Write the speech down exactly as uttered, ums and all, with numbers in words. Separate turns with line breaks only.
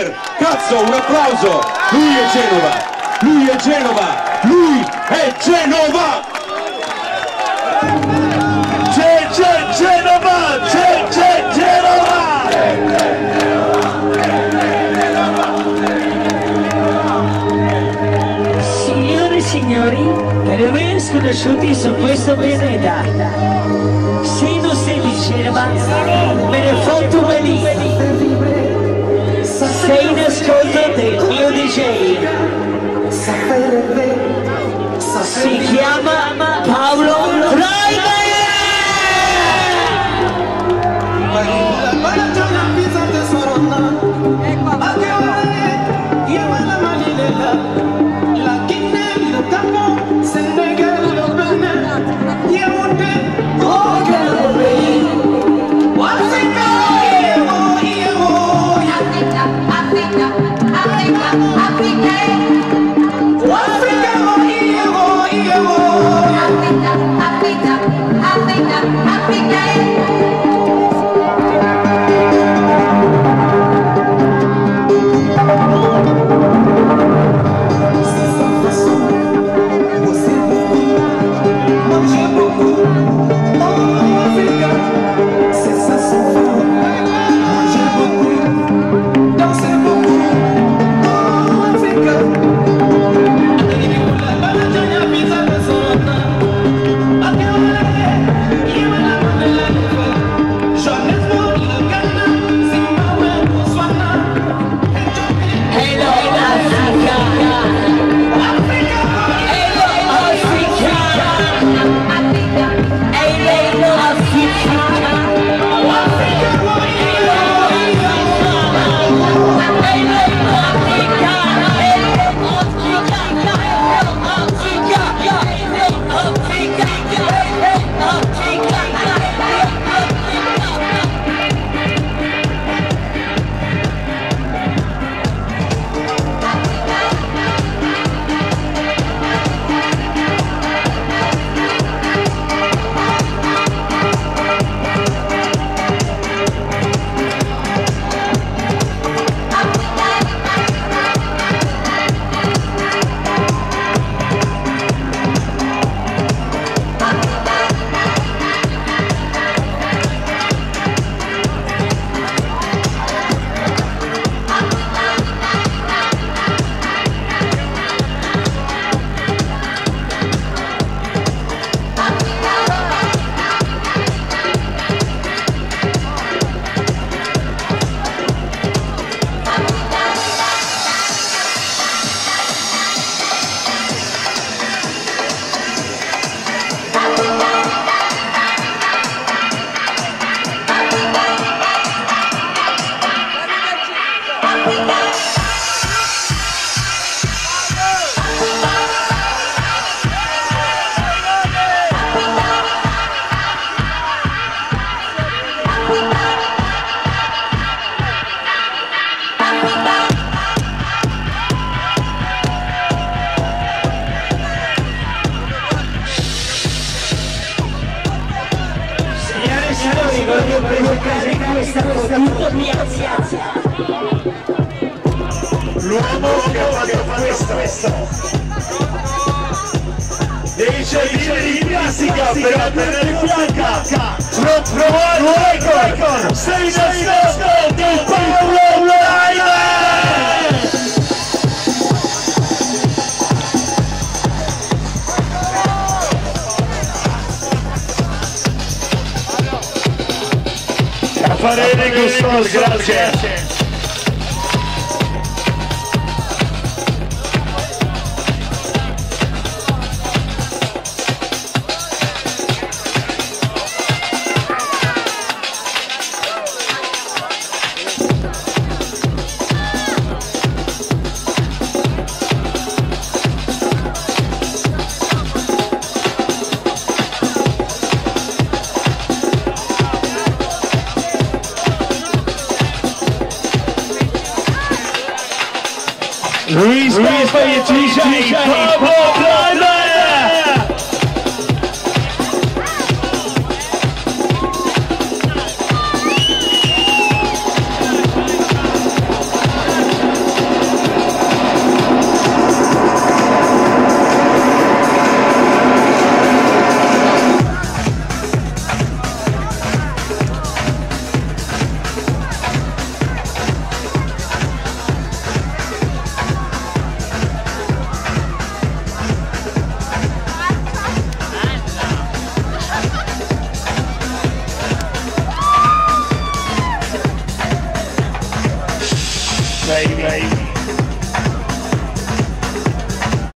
per, cazzo, un applauso! Lui è Genova, lui è Genova, lui è Genova! C'è, c'è Genova, c'è, c'è Genova!
Signore e signori, per aver sconosciuti su questo pianeta, se non sei di Genova, me ne fotto venire. Sei in ascolto del mio D J. Si chiama Paolo.
L'uomo che ha fatto questo dei Giardini di Plastica per la pelle bianca, non provare un record, sei in ascolto di Paolo Live! Affarene Gustol, grazie! Respect for your D J, Paolo Live! baby.